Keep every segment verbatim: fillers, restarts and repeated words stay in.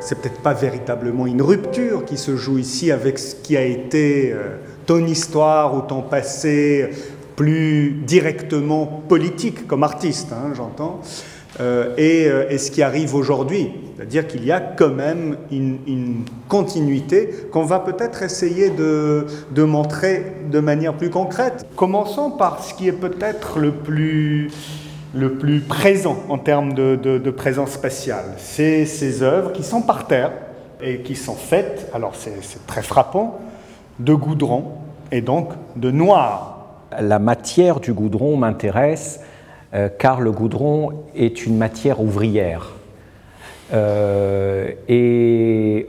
c'est peut-être pas véritablement une rupture qui se joue ici avec ce qui a été euh, ton histoire ou ton passé plus directement politique comme artiste, hein, j'entends, euh, et, euh, et ce qui arrive aujourd'hui. C'est-à-dire qu'il y a quand même une, une continuité qu'on va peut-être essayer de, de montrer de manière plus concrète. Commençons par ce qui est peut-être le plus, le plus présent en termes de, de, de présence spatiale. C'est ces œuvres qui sont par terre et qui sont faites, alors c'est très frappant, de goudron et donc de noir. La matière du goudron m'intéresse euh, car le goudron est une matière ouvrière. Euh, et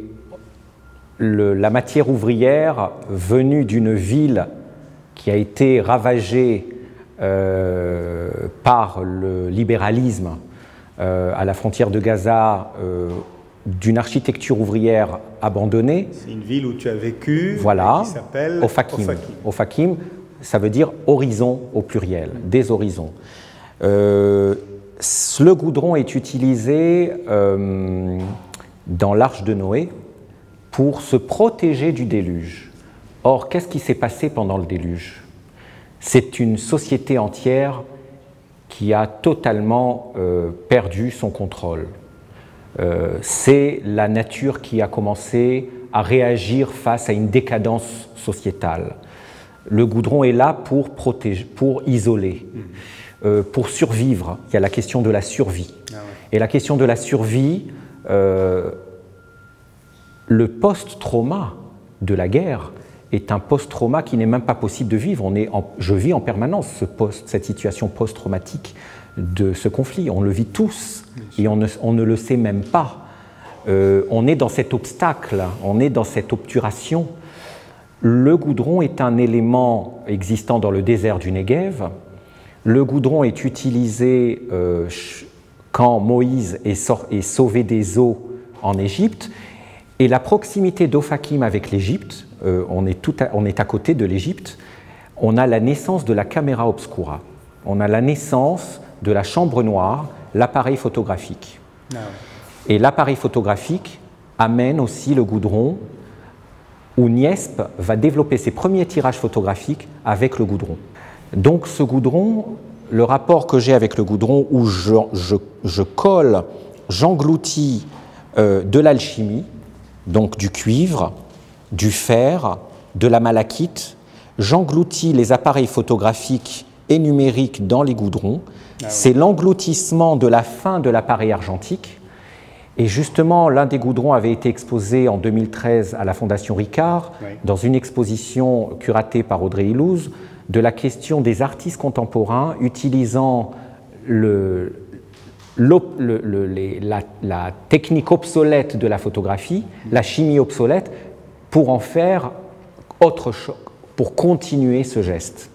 le, la matière ouvrière venue d'une ville qui a été ravagée euh, par le libéralisme euh, à la frontière de Gaza, euh, d'une architecture ouvrière abandonnée. C'est une ville où tu as vécu, voilà, qui s'appelle Ofakim. Ofakim, ça veut dire horizon au pluriel, des horizons. Euh, le goudron est utilisé euh, dans l'Arche de Noé pour se protéger du déluge. Or, qu'est-ce qui s'est passé pendant le déluge? C'est une société entière qui a totalement euh, perdu son contrôle. Euh, c'est la nature qui a commencé à réagir face à une décadence sociétale. Le goudron est là pour protéger, pour isoler. Mmh. Euh, pour survivre, il y a la question de la survie. Ah ouais. Et la question de la survie, euh, le post-trauma de la guerre est un post-trauma qui n'est même pas possible de vivre. On est en, je vis en permanence ce post, cette situation post-traumatique de ce conflit. On le vit tous et on ne, on ne le sait même pas. Euh, on est dans cet obstacle, on est dans cette obturation. Le goudron est un élément existant dans le désert du Negev. Le goudron est utilisé euh, quand Moïse est, sort, est sauvé des eaux en Égypte. Et la proximité d'Ofakim avec l'Égypte, euh, on, on est à côté de l'Égypte, on a la naissance de la camera obscura. On a la naissance de la chambre noire, l'appareil photographique. Ah ouais. Et l'appareil photographique amène aussi le goudron, où Niesp va développer ses premiers tirages photographiques avec le goudron. Donc ce goudron, le rapport que j'ai avec le goudron, où je, je, je colle, j'engloutis euh, de l'alchimie, donc du cuivre, du fer, de la malachite, j'engloutis les appareils photographiques et numériques dans les goudrons. Ah ouais. C'est l'engloutissement de la fin de l'appareil argentique. Et justement, l'un des goudrons avait été exposé en deux mille treize à la Fondation Ricard, oui. dans une exposition curatée par Audrey Illouz, de la question des artistes contemporains utilisant le, le, le, les, la, la technique obsolète de la photographie, la chimie obsolète, pour en faire autre chose, pour continuer ce geste.